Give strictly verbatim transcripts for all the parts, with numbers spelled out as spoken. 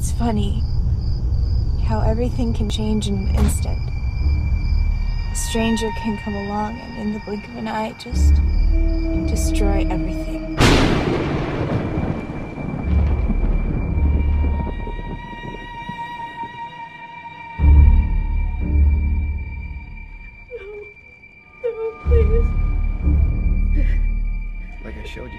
It's funny how everything can change in an instant. A stranger can come along and in the blink of an eye just destroy everything. No, no, please. Like I showed you.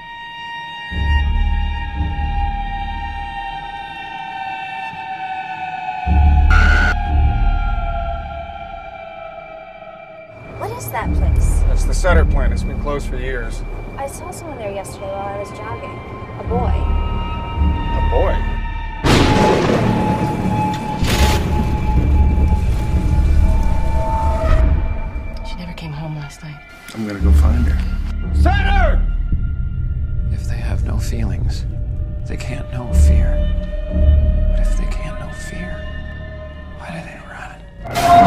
What is that place? That's the Sutter plant. It's been closed for years. I saw someone there yesterday while I was jogging. A boy. A boy? She never came home last night. I'm gonna go find her. Sutter! If they have no feelings, they can't know fear. But if they can't know fear, why do they run?